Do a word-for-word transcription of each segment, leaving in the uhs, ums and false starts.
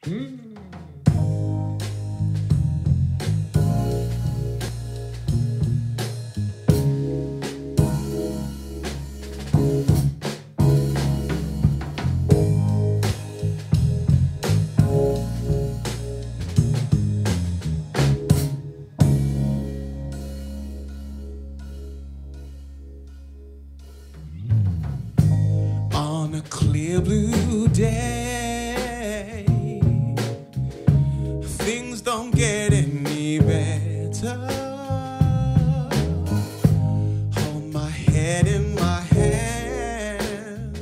Mm. On a clear blue day, things don't get any better. Hold my head in my hands,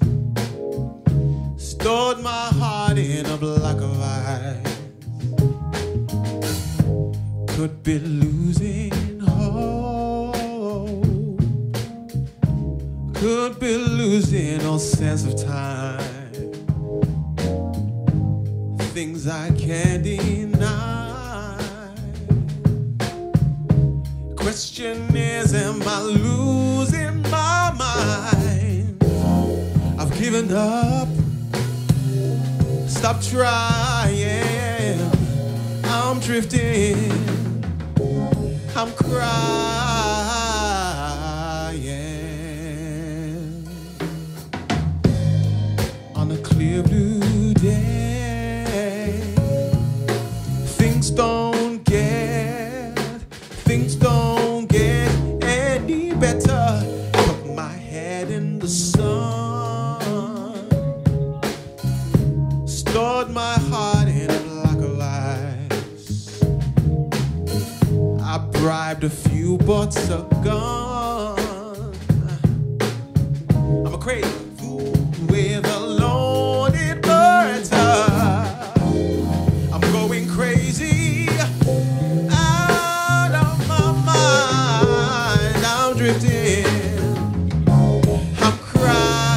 stored my heart in a block of ice. Could be losing hope, could be losing all sense of time. Things I can't deny. Question is, am I losing my mind? I've given up, stop trying. I'm drifting, I'm crying. On a clear blue day, things don't get, things don't get any better. Put my head in the sun, stored my heart in a block of ice. I bribed a few, bought a gun. I'm a crazy fool with a loaded birder. I'm going crazy, out of my mind. I'm drifting, I'm crying.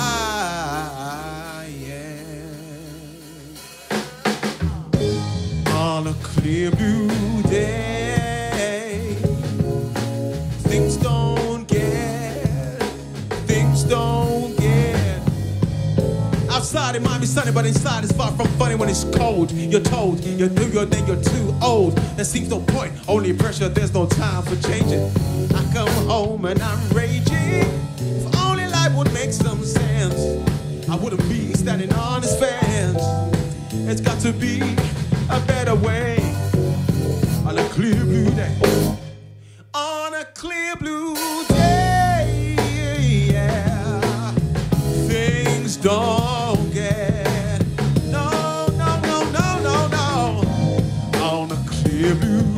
On a clear blue day, things don't get, things don't get. Outside it might be sunny, but inside it's far from funny when it's cold. You're told you're new, you're then you're too old. There seems no point, only pressure, there's no time for changing. I come home and I'm raging. If only life would make some sense, I wouldn't be standing on this fence. It's got to be a better way. On a clear blue day, on a clear blue day, yeah. Things don't get, no, no, no, no, no, no. On a clear blue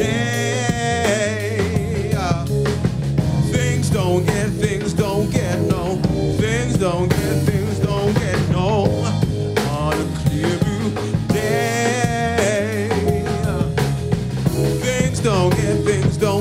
day, uh, things don't get, things don't get, no. Things don't get, things don't get, no. On a clear blue day, uh, things don't get, things don't